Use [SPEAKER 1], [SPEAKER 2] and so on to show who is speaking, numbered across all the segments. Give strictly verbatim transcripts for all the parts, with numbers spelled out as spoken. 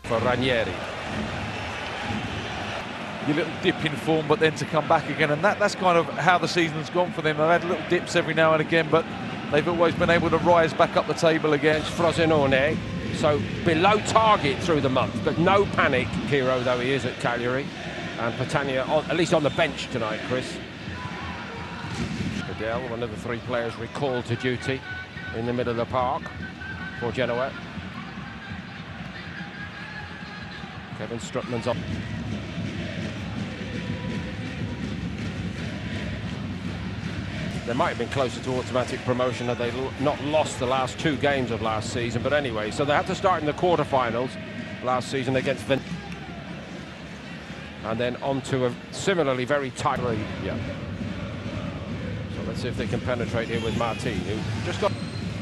[SPEAKER 1] for Ranieri.
[SPEAKER 2] Your little dip in form, but then to come back again, and that, that's kind of how the season's gone for them. They've had little dips every now and again, but they've always been able to rise back up the table again.
[SPEAKER 1] It's Frosinone, so below target through the month, but no panic. Hero though he is at Cagliari, and Petagna on, at least on the bench tonight, Chris. Fidel, one of the three players recalled to duty in the middle of the park for Genoa. Kevin Strutman's on. They might have been closer to automatic promotion had they not lost the last two games of last season, but anyway, so they had to start in the quarterfinals last season against Ven and then on to a similarly very tight lead. Yeah. So let's see if they can penetrate here with Martin, who just got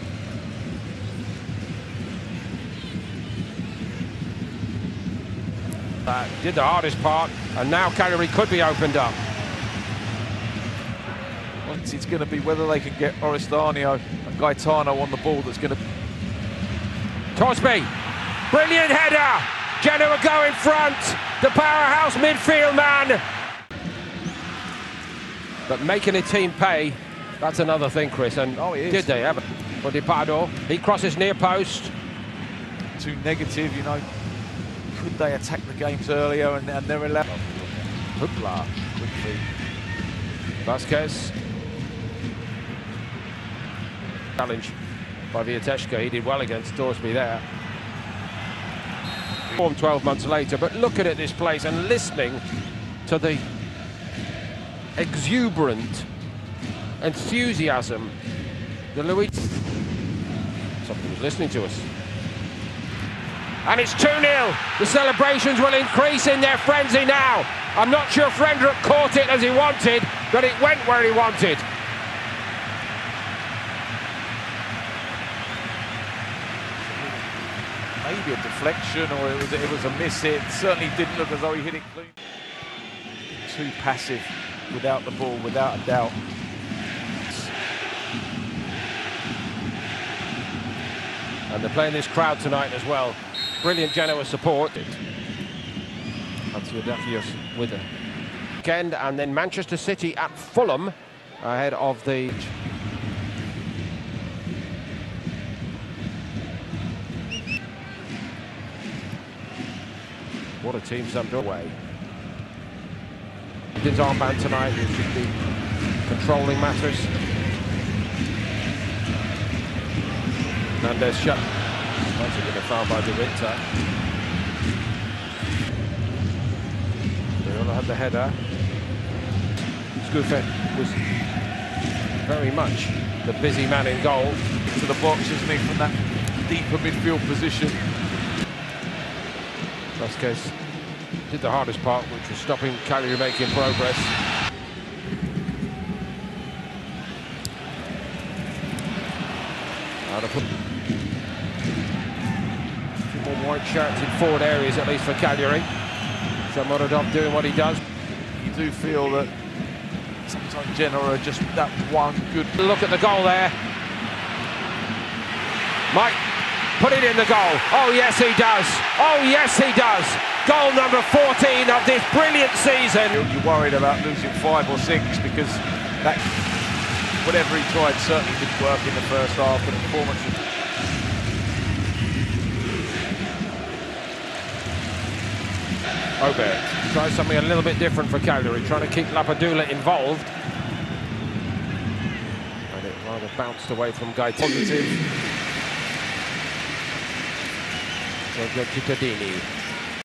[SPEAKER 1] uh, did the hardest part, and now Cagliari could be opened up.
[SPEAKER 2] It's going to be whether they can get Oristanio and Gaetano on the ball that's going to...
[SPEAKER 1] Tosby, brilliant header! Genoa go in front, the powerhouse midfield man! But making a team pay, that's another thing, Chris, and
[SPEAKER 2] oh, it is.
[SPEAKER 1] Did they ever? For Di Pardo, he crosses near post.
[SPEAKER 2] Too negative, you know. Could they attack the games earlier and, and they're allowed... Hoopla, quickly.
[SPEAKER 1] Vasquez. Challenge by Viateshka, he did well against Torsby there. Formed twelve months later, but looking at this place and listening to the exuberant enthusiasm, the Luigi... Somebody was listening to us. And it's two nil. The celebrations will increase in their frenzy now. I'm not sure Frendrup caught it as he wanted, but it went where he wanted.
[SPEAKER 2] Maybe a deflection, or it was, it was a miss. It certainly didn't look as though he hit it clean. Too passive without the ball, without a doubt.
[SPEAKER 1] And they're playing this crowd tonight as well. Brilliant Genoa support.
[SPEAKER 2] Hatzidakis with it.
[SPEAKER 1] Weekend, and then Manchester City at Fulham ahead of the... What a team's underway. His armband tonight, he should be controlling matters. Hernandez shut. Might have been a foul by De Winter. They had the header. Scoufet was very much the busy man in goal.
[SPEAKER 2] To the box, isn't he, from that deeper midfield position.
[SPEAKER 1] Vasquez did the hardest part, which was stopping Cagliari making progress. Out of a few more white shirts in forward areas, at least for Cagliari. Shomurodov doing what he does.
[SPEAKER 2] You do feel that sometimes Genoa are just that one good...
[SPEAKER 1] Look at the goal there. Mike, put it in the goal. Oh, yes, he does. Oh, yes, he does. Goal number fourteen of this brilliant season.
[SPEAKER 2] You're, you're worried about losing five or six because that, whatever he tried, certainly didn't work in the first half. The performance was...
[SPEAKER 1] Obert tries something a little bit different for Cagliari, trying to keep Lapadula involved. And it rather bounced away from Gaetano.
[SPEAKER 2] Positive.
[SPEAKER 1] Giorgio Cittadini.